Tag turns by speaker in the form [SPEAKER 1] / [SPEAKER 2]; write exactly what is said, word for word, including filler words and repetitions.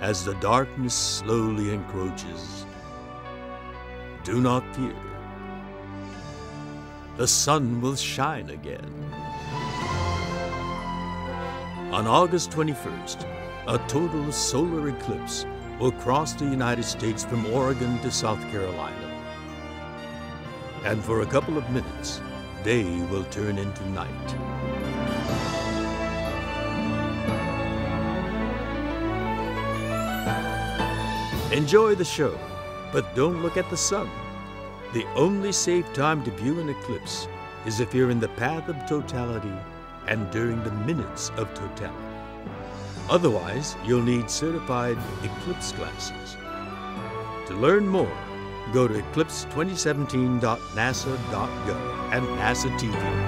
[SPEAKER 1] as the darkness slowly encroaches. Do not fear. The sun will shine again. On August twenty-first, a total solar eclipse will cross the United States from Oregon to South Carolina. And for a couple of minutes, day will turn into night. Enjoy the show, but don't look at the sun. The only safe time to view an eclipse is if you're in the path of totality and during the minutes of totality. Otherwise, you'll need certified eclipse glasses. To learn more, go to eclipse twenty seventeen dot nasa dot gov and NASA T V.